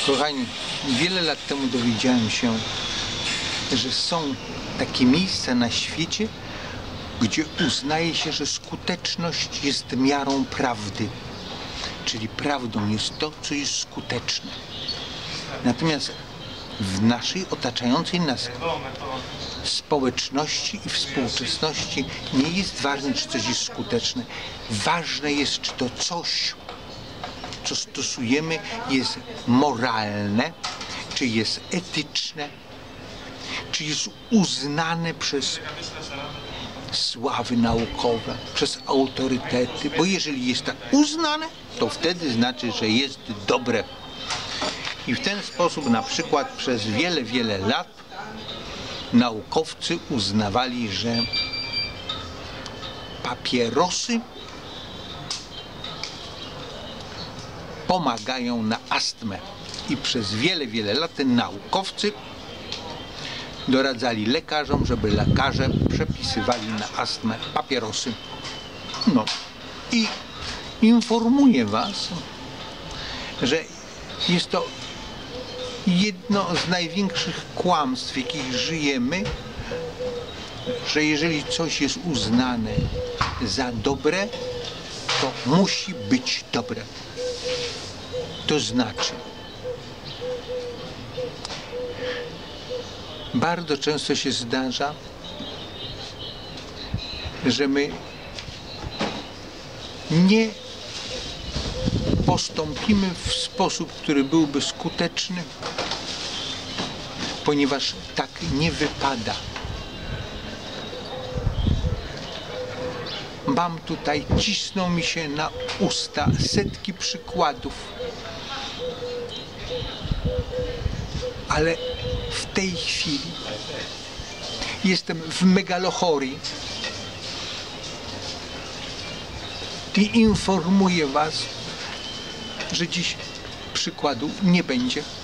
Kochani, wiele lat temu dowiedziałem się, że są takie miejsca na świecie, gdzie uznaje się, że skuteczność jest miarą prawdy. Czyli prawdą jest to, co jest skuteczne. Natomiast w naszej otaczającej nas społeczności i współczesności nie jest ważne, czy coś jest skuteczne. Ważne jest, czy to coś, co stosujemy, jest moralne, czy jest etyczne, czy jest uznane przez sławy naukowe, przez autorytety, bo jeżeli jest tak uznane, to wtedy znaczy, że jest dobre. I w ten sposób na przykład przez wiele, wiele lat naukowcy uznawali, że papierosy pomagają na astmę. I przez wiele, wiele lat naukowcy doradzali lekarzom, żeby lekarze przepisywali na astmę papierosy. No i informuję Was, że jest to jedno z największych kłamstw, w jakich żyjemy, że jeżeli coś jest uznane za dobre, to musi być dobre. To znaczy, bardzo często się zdarza, że my nie postąpimy w sposób, który byłby skuteczny, ponieważ tak nie wypada. Mam tutaj, cisną mi się na usta setki przykładów, ale w tej chwili jestem w megalochorii i informuję Was, że dziś przykładów nie będzie.